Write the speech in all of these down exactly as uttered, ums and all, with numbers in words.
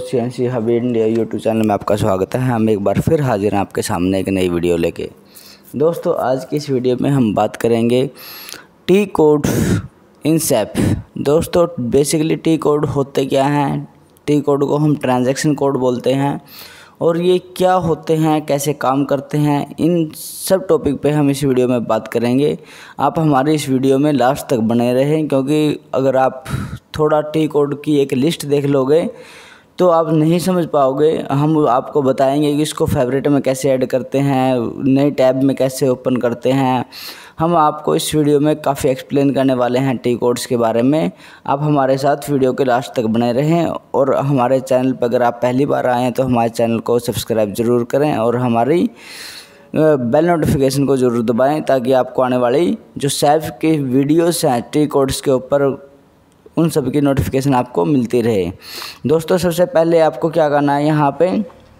CNC hub India YouTube channel में आपका स्वागत है। हम एक बार फिर हाजिर हैं आपके सामने एक नई वीडियो लेके। दोस्तों, आज की इस वीडियो में हम बात करेंगे टी कोड इन सैप। दोस्तों, बेसिकली टी कोड होते क्या हैं? टी कोड को हम ट्रांजैक्शन कोड बोलते हैं और ये क्या होते हैं, कैसे काम करते हैं, इन सब टॉपिक पे हम इस वीडियो में बात करेंगे। आप हमारी इस वीडियो में लास्ट तक बने रहें, क्योंकि अगर आप थोड़ा टी कोड की एक लिस्ट देख लोगे तो आप नहीं समझ पाओगे। हम आपको बताएंगे कि इसको फेवरेट में कैसे ऐड करते हैं, नई टैब में कैसे ओपन करते हैं। हम आपको इस वीडियो में काफ़ी एक्सप्लेन करने वाले हैं टी कोड्स के बारे में। आप हमारे साथ वीडियो के लास्ट तक बने रहें और हमारे चैनल पर अगर आप पहली बार आए हैं तो हमारे चैनल को सब्सक्राइब ज़रूर करें और हमारी बेल नोटिफिकेशन को ज़रूर दबाएं, ताकि आपको आने वाली जो सैप की वीडियोस हैं टी कोड्स के ऊपर, उन सब की नोटिफिकेशन आपको मिलती रहे। दोस्तों, सबसे पहले आपको क्या करना है, यहाँ पे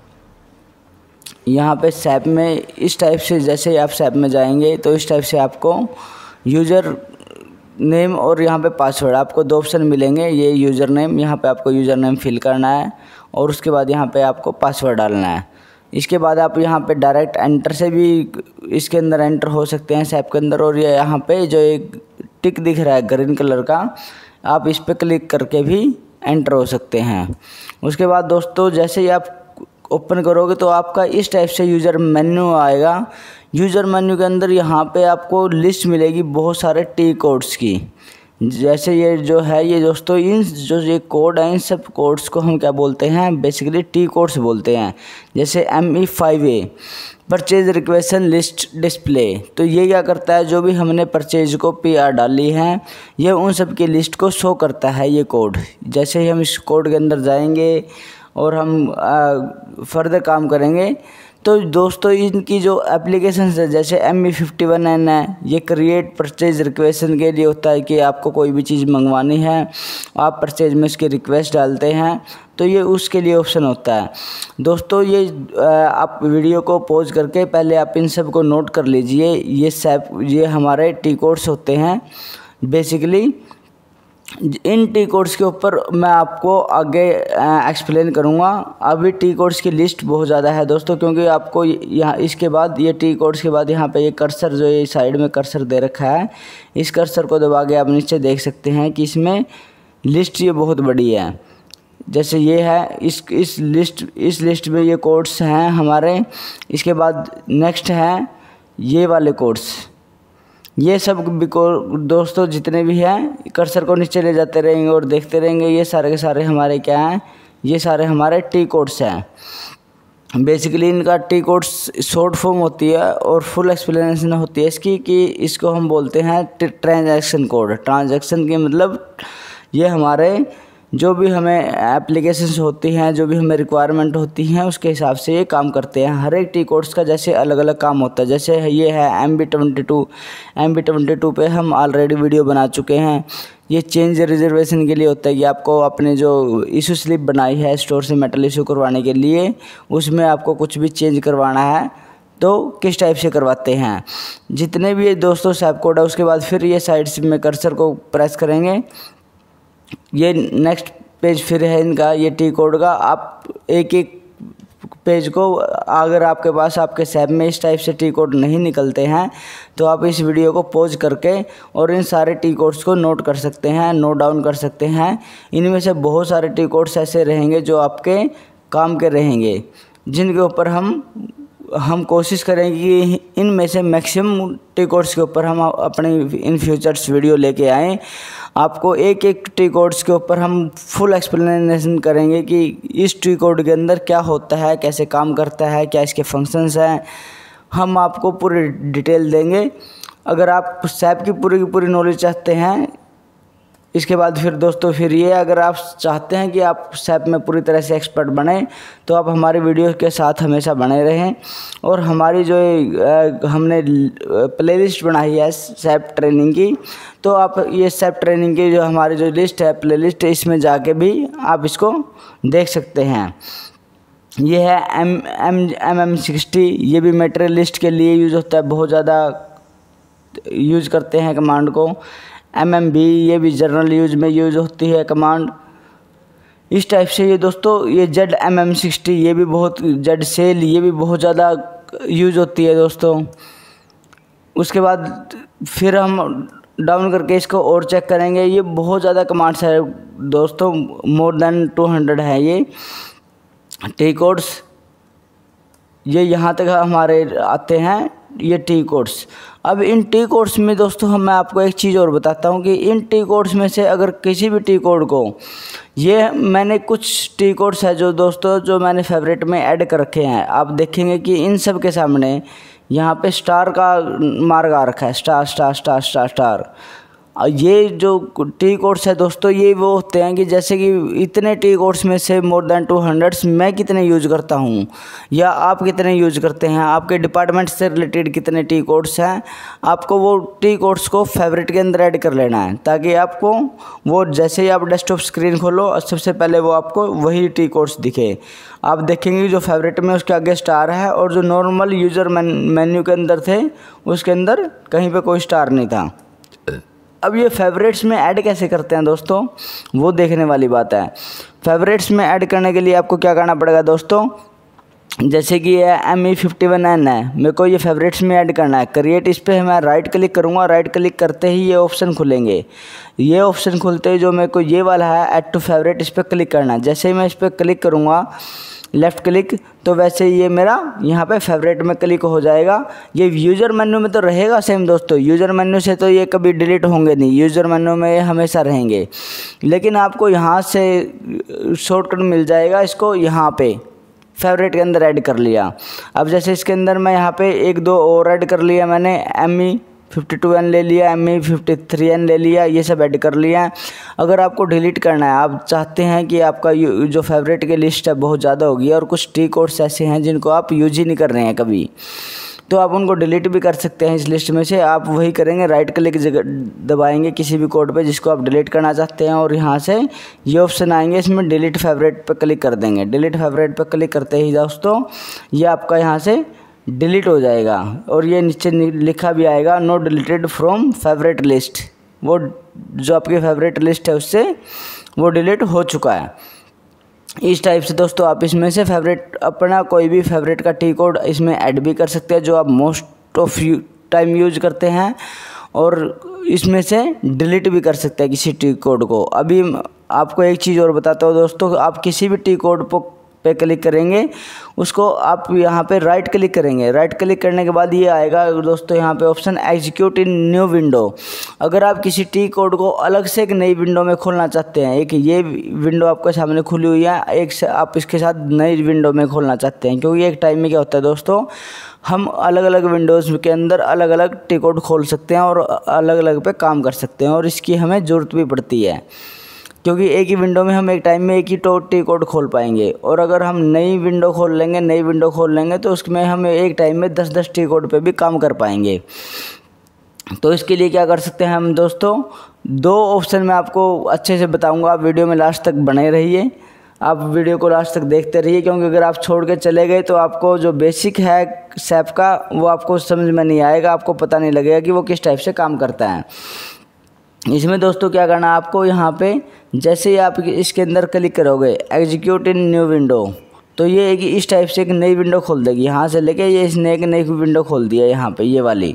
यहाँ पे सैप में इस टाइप से, जैसे आप सैप में जाएंगे तो इस टाइप से आपको यूज़र नेम और यहाँ पे पासवर्ड, आपको दो ऑप्शन मिलेंगे। ये यूज़र नेम, यहाँ पे आपको यूज़र नेम फिल करना है और उसके बाद यहाँ पे आपको पासवर्ड डालना है। इसके बाद आप यहाँ पे डायरेक्ट एंटर से भी इसके अंदर एंटर हो सकते हैं सैप के अंदर। और ये यहाँ पे जो एक टिक दिख रहा है ग्रीन कलर का, आप इस पर क्लिक करके भी एंटर हो सकते हैं। उसके बाद दोस्तों, जैसे ही आप ओपन करोगे तो आपका इस टाइप से यूज़र मेन्यू आएगा। यूज़र मेन्यू के अंदर यहाँ पे आपको लिस्ट मिलेगी बहुत सारे टी कोड्स की। जैसे ये जो है, ये दोस्तों इन जो ये कोड हैं, इन सब कोड्स को हम क्या बोलते हैं, बेसिकली टी कोड्स बोलते हैं। जैसे M E five A purchase requisition list display, तो ये क्या करता है, जो भी हमने परचेज को पी आर डाली है ये उन सब की लिस्ट को शो करता है ये कोड। जैसे ही हम इस कोड के अंदर जाएंगे और हम फर्दर काम करेंगे तो दोस्तों इनकी जो एप्लीकेशंस है, जैसे M E fifty one N है, ये क्रिएट परचेज रिक्वेशन के लिए होता है कि आपको कोई भी चीज़ मंगवानी है, आप परचेज में उसकी रिक्वेस्ट डालते हैं तो ये उसके लिए ऑप्शन होता है। दोस्तों, ये आप वीडियो को पॉज करके पहले आप इन सब को नोट कर लीजिए। ये सैप ये हमारे टी कोड्स होते हैं। बेसिकली इन टी कोड्स के ऊपर मैं आपको आगे एक्सप्लेन करूँगा। अभी टी कोड्स की लिस्ट बहुत ज़्यादा है दोस्तों, क्योंकि आपको यहाँ इसके बाद ये टी कोड्स के बाद यहाँ पे ये कर्सर, जो ये साइड में कर्सर दे रखा है, इस कर्सर को दबा के आप नीचे देख सकते हैं कि इसमें लिस्ट ये बहुत बड़ी है। जैसे ये है, इस इस लिस्ट इस लिस्ट में ये कोड्स हैं हमारे। इसके बाद नेक्स्ट हैं ये वाले कोड्स, ये सब भी दोस्तों जितने भी हैं, कर्सर को नीचे ले जाते रहेंगे और देखते रहेंगे। ये सारे के सारे हमारे क्या हैं, ये सारे हमारे टी कोड्स हैं। बेसिकली इनका टी कोड्स शॉर्ट फॉर्म होती है और फुल एक्सप्लेनेशन होती है इसकी, कि इसको हम बोलते हैं ट्रांजैक्शन कोड। ट्रांजैक्शन की मतलब ये हमारे जो भी हमें एप्लीकेशंस होती हैं, जो भी हमें रिक्वायरमेंट होती हैं, उसके हिसाब से ये काम करते हैं। हर एक टी कोड्स का जैसे अलग अलग काम होता है। जैसे ये है M B twenty two, M B twenty two पे हम ऑलरेडी वीडियो बना चुके हैं। ये चेंज रिजर्वेशन के लिए होता है कि आपको अपने जो इशू स्लिप बनाई है स्टोर से मेटल इशू करवाने के लिए, उसमें आपको कुछ भी चेंज करवाना है तो किस टाइप से करवाते हैं। जितने भी ये दोस्तों सैप कोड है, उसके बाद फिर ये साइड में कर्सर को प्रेस करेंगे, ये नेक्स्ट पेज फिर है इनका, ये टी कोड का। आप एक एक पेज को, अगर आपके पास आपके सैप में इस टाइप से टी कोड नहीं निकलते हैं तो आप इस वीडियो को पॉज करके और इन सारे टी कोड्स को नोट कर सकते हैं, नोट डाउन कर सकते हैं। इनमें से बहुत सारे टी कोड्स ऐसे रहेंगे जो आपके काम के रहेंगे, जिनके ऊपर हम हम कोशिश करेंगे कि इनमें से मैक्सिमम टी कोड्स के ऊपर हम अपने इन फ्यूचर्स वीडियो लेके आएँ। आपको एक एक टी कोड्स के ऊपर हम फुल एक्सप्लेनेशन करेंगे कि इस टी कोड के अंदर क्या होता है, कैसे काम करता है, क्या इसके फंक्शंस हैं, हम आपको पूरी डिटेल देंगे। अगर आप सैप की पूरी की पूरी नॉलेज चाहते हैं, इसके बाद फिर दोस्तों फिर ये, अगर आप चाहते हैं कि आप सैप में पूरी तरह से एक्सपर्ट बने तो आप हमारे वीडियो के साथ हमेशा बने रहें। और हमारी जो आ, हमने प्लेलिस्ट बनाई है सैप ट्रेनिंग की, तो आप ये सैप ट्रेनिंग की जो हमारी जो लिस्ट है, प्लेलिस्ट, इसमें जाके भी आप इसको देख सकते हैं। ये है M M M M sixty, ये भी मटेरियल लिस्ट के लिए यूज़ होता है, बहुत ज़्यादा यूज़ करते हैं कमांड को। एम एम बी, ये भी जनरल यूज में यूज होती है कमांड। इस टाइप से ये दोस्तों ये जेड एम एम सिक्सटी ये भी बहुत, जेड सेल ये भी बहुत ज़्यादा यूज़ होती है दोस्तों। उसके बाद फिर हम डाउन करके इसको और चेक करेंगे। ये बहुत ज़्यादा कमांड्स है दोस्तों, मोर देन टू हंड्रेड है ये टी कोड्स। ये यहाँ तक हमारे आते हैं ये टी कोड्स। अब इन टी कोड्स में दोस्तों हम मैं आपको एक चीज़ और बताता हूँ कि इन टी कोड्स में से अगर किसी भी टी कोड को, ये मैंने कुछ टी कोड्स है जो दोस्तों जो मैंने फेवरेट में ऐड कर रखे हैं। आप देखेंगे कि इन सब के सामने यहाँ पे स्टार का मार्क आ रखा है, star star star star star. ये जो टी कोड्स है दोस्तों ये वो होते हैं कि जैसे कि इतने टी कोड्स में से मोर देन टू हंड्रेड्स मैं कितने यूज़ करता हूँ या आप कितने यूज़ करते हैं, आपके डिपार्टमेंट से रिलेटेड कितने टी कोड्स हैं, आपको वो टी कोड्स को फेवरेट के अंदर ऐड कर लेना है, ताकि आपको वो जैसे ही आप डेस्कटॉप स्क्रीन खोलो सबसे पहले वो आपको वही टी कोड्स दिखे। आप देखेंगे जो फेवरेट में उसके आगे स्टार है और जो नॉर्मल यूज़र मेन्यू के अंदर थे उसके अंदर कहीं पर कोई स्टार नहीं था। अब ये फेवरेट्स में ऐड कैसे करते हैं दोस्तों, वो देखने वाली बात है। फेवरेट्स में ऐड करने के लिए आपको क्या करना पड़ेगा दोस्तों, जैसे कि ये M E fifty one N है, मेरे को ये फेवरेट्स में ऐड करना है। क्रिएट इस पर मैं राइट क्लिक करूँगा, राइट क्लिक करते ही ये ऑप्शन खुलेंगे। ये ऑप्शन खुलते ही जो मेरे को ये वाला है ऐड टू फेवरेट, इस पर क्लिक करना है। जैसे ही मैं इस पर क्लिक करूँगा लेफ़्ट क्लिक, तो वैसे ये मेरा यहाँ पे फेवरेट में क्लिक हो जाएगा। ये यूज़र मेन्यू में तो रहेगा सेम दोस्तों, यूज़र मेन्यू से तो ये कभी डिलीट होंगे नहीं, यूज़र मेन्यू में ये हमेशा रहेंगे। लेकिन आपको यहाँ से शॉर्टकट मिल जाएगा, इसको यहाँ पे फेवरेट के अंदर ऐड कर लिया। अब जैसे इसके अंदर मैं यहाँ पे एक दो और ऐड कर लिया मैंने, M E fifty two N ले लिया, M E fifty three N ले लिया, ये सब ऐड कर लिया। अगर आपको डिलीट करना है, आप चाहते हैं कि आपका जो फेवरेट की लिस्ट है बहुत ज़्यादा होगी और कुछ टी कोड्स ऐसे हैं जिनको आप यूज ही नहीं कर रहे हैं कभी, तो आप उनको डिलीट भी कर सकते हैं इस लिस्ट में से। आप वही करेंगे, राइट क्लिक दबाएंगे किसी भी कोड पे जिसको आप डिलीट करना चाहते हैं और यहाँ से ये ऑप्शन आएंगे, इसमें डिलीट फेवरेट पे क्लिक कर देंगे। डिलीट फेवरेट पे क्लिक करते ही दोस्तों ये आपका यहाँ से डिलीट हो जाएगा और ये नीचे लिखा भी आएगा no deleted from favourite list. वो जो आपकी फेवरेट लिस्ट है उससे वो डिलीट हो चुका है। इस टाइप से दोस्तों आप इसमें से फेवरेट अपना कोई भी फेवरेट का टी कोड इसमें ऐड भी कर सकते हैं जो आप मोस्ट ऑफ टाइम यूज करते हैं, और इसमें से डिलीट भी कर सकते हैं किसी टी कोड को। अभी आपको एक चीज़ और बताता हूँ दोस्तों, आप किसी भी टी कोड पे क्लिक करेंगे, उसको आप यहाँ पे राइट क्लिक करेंगे। राइट क्लिक करने के बाद ये आएगा दोस्तों यहाँ पे option execute in new window. अगर आप किसी टी कोड को अलग से एक नई विंडो में खोलना चाहते हैं, एक ये विंडो आपके सामने खुली हुई है, एक से आप इसके साथ नई विंडो में खोलना चाहते हैं, क्योंकि एक टाइम में क्या होता है दोस्तों, हम अलग अलग विंडोज़ के अंदर अलग अलग टी कोड खोल सकते हैं और अलग अलग पे काम कर सकते हैं, और इसकी हमें ज़रूरत भी पड़ती है, क्योंकि एक ही विंडो में हम एक टाइम में एक ही तो टी कोड खोल पाएंगे। और अगर हम नई विंडो खोल लेंगे नई विंडो खोल लेंगे तो उसमें हम एक टाइम में दस दस टी कोड पे भी काम कर पाएंगे। तो इसके लिए क्या कर सकते हैं हम दोस्तों, दो ऑप्शन मैं आपको अच्छे से बताऊंगा, आप वीडियो में लास्ट तक बने रहिए, आप वीडियो को लास्ट तक देखते रहिए, क्योंकि अगर आप छोड़ के चले गए तो आपको जो बेसिक है सैप का वो आपको समझ में नहीं आएगा, आपको पता नहीं लगेगा कि वो किस टाइप से काम करता है। इसमें दोस्तों क्या करना है आपको, यहाँ पे जैसे ही आप इसके अंदर क्लिक करोगे एग्जीक्यूट इन न्यू विंडो, तो ये एक इस टाइप से एक नई विंडो खोल देगी। यहाँ से लेके ये इसने एक नई विंडो खोल दिया यहाँ पे ये वाली।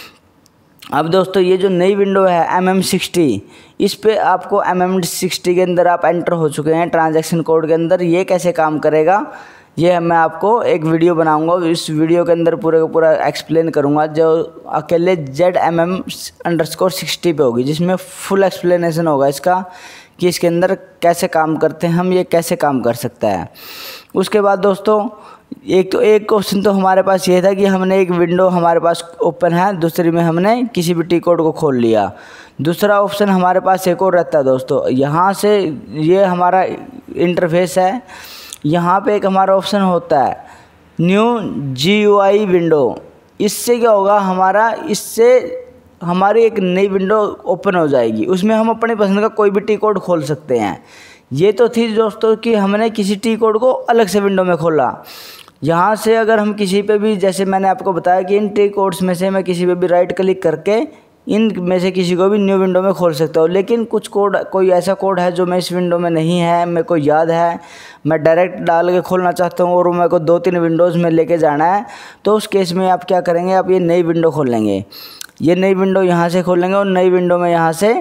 अब दोस्तों ये जो नई विंडो है एम एम सिक्सटी, इस पे आपको एम एम सिक्सटी के अंदर आप एंटर हो चुके हैं ट्रांजैक्शन कोड के अंदर। ये कैसे काम करेगा ये मैं आपको एक वीडियो बनाऊंगा, इस वीडियो के अंदर पूरे का पूरा एक्सप्लेन करूंगा, जो अकेले Z M M underscore sixty पे होगी, जिसमें फुल एक्सप्लेनेशन होगा इसका कि इसके अंदर कैसे काम करते हैं हम, ये कैसे काम कर सकता है। उसके बाद दोस्तों एक तो एक क्वेश्चन तो हमारे पास ये था कि हमने एक विंडो हमारे पास ओपन है, दूसरी में हमने किसी भी टी कोड को खोल लिया। दूसरा ऑप्शन हमारे पास एक और रहता है दोस्तों, यहाँ से ये हमारा इंटरफेस है, यहाँ पे एक हमारा ऑप्शन होता है new G U I window. इससे क्या होगा हमारा, इससे हमारी एक नई विंडो ओपन हो जाएगी, उसमें हम अपनी पसंद का कोई भी टी कोड खोल सकते हैं। ये तो थी दोस्तों कि हमने किसी टी कोड को अलग से विंडो में खोला। यहाँ से अगर हम किसी पे भी, जैसे मैंने आपको बताया कि इन टी कोड्स में से मैं किसी पे भी राइट क्लिक करके इन में से किसी को भी न्यू विंडो में खोल सकते हो। लेकिन कुछ कोड, कोई ऐसा कोड है जो मैं इस विंडो में नहीं है, मेरे को याद है, मैं डायरेक्ट डाल के खोलना चाहता हूँ और मेरे को दो तीन विंडोज़ में लेके जाना है, तो उस केस में आप क्या करेंगे, आप ये नई विंडो खोल लेंगे। ये नई विंडो यहाँ से खोलेंगे और नई विंडो में यहाँ से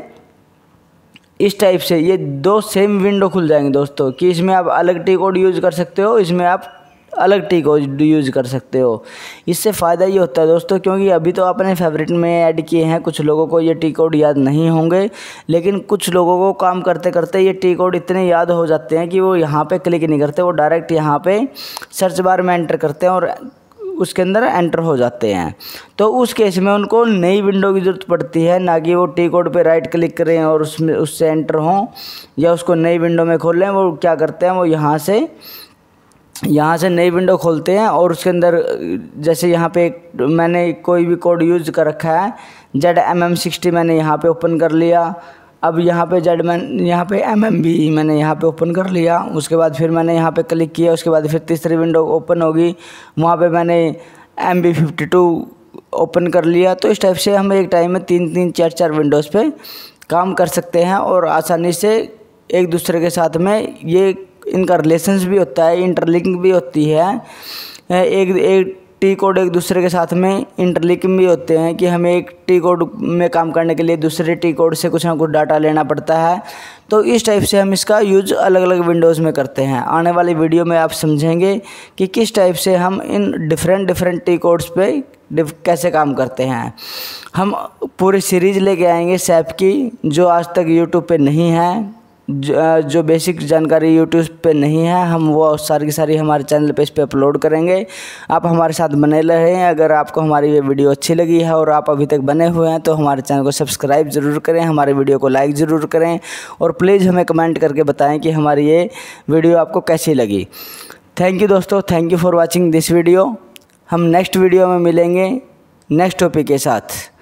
इस टाइप से ये दो सेम विंडो खुल जाएंगे दोस्तों, कि इसमें आप अलग टी कोड यूज़ कर सकते हो, इसमें आप अलग टी कोड यूज़ कर सकते हो। इससे फ़ायदा ये होता है दोस्तों, क्योंकि अभी तो आपने फेवरेट में ऐड किए हैं, कुछ लोगों को ये टी कोड याद नहीं होंगे, लेकिन कुछ लोगों को काम करते करते ये टी कोड इतने याद हो जाते हैं कि वो यहाँ पे क्लिक नहीं करते, वो डायरेक्ट यहाँ पे सर्च बार में एंटर करते हैं और उसके अंदर एंटर हो जाते हैं। तो उस केस में उनको नई विंडो की ज़रूरत पड़ती है, ना कि वो टी कोड पे राइट क्लिक करें और उसमें उससे एंटर हों या उसको नई विंडो में खोल लें। वो क्या करते हैं, वो यहाँ से यहाँ से नई विंडो खोलते हैं और उसके अंदर जैसे यहाँ पे मैंने कोई भी कोड यूज़ कर रखा है, जेड एम एम सिक्सटी मैंने यहाँ पे ओपन कर लिया। अब यहाँ पे जेड मैन यहाँ पे एम एम बी मैंने यहाँ पे ओपन कर लिया। उसके बाद फिर मैंने यहाँ पे क्लिक किया, उसके बाद फिर तीसरी विंडो ओपन होगी, वहाँ पे मैंने M B fifty two open कर लिया। तो इस टाइप से हम एक टाइम में तीन तीन चार चार विंडोज़ पे काम कर सकते हैं और आसानी से एक दूसरे के साथ में ये इनका रिलेशंस भी होता है, इंटरलिंक भी होती है। एक एक टी कोड एक दूसरे के साथ में इंटरलिंक भी होते हैं कि हमें एक टी कोड में काम करने के लिए दूसरे टी कोड से कुछ ना कुछ डाटा लेना पड़ता है। तो इस टाइप से हम इसका यूज़ अलग अलग विंडोज़ में करते हैं। आने वाली वीडियो में आप समझेंगे कि किस टाइप से हम इन डिफरेंट डिफरेंट टी कोड्स पे कैसे काम करते हैं। हम पूरी सीरीज़ लेके आएंगे सैप की, जो आज तक यूट्यूब पे नहीं है, जो बेसिक जानकारी यूट्यूब पे नहीं है, हम वो सारी की सारी हमारे चैनल पे इस पे अपलोड करेंगे। आप हमारे साथ बने रहें। अगर आपको हमारी ये वीडियो अच्छी लगी है और आप अभी तक बने हुए हैं तो हमारे चैनल को सब्सक्राइब ज़रूर करें, हमारे वीडियो को लाइक ज़रूर करें और प्लीज़ हमें कमेंट करके बताएं कि हमारी ये वीडियो आपको कैसी लगी। थैंक यू दोस्तों, thank you for watching this video. हम नेक्स्ट वीडियो में मिलेंगे नेक्स्ट टॉपिक के साथ।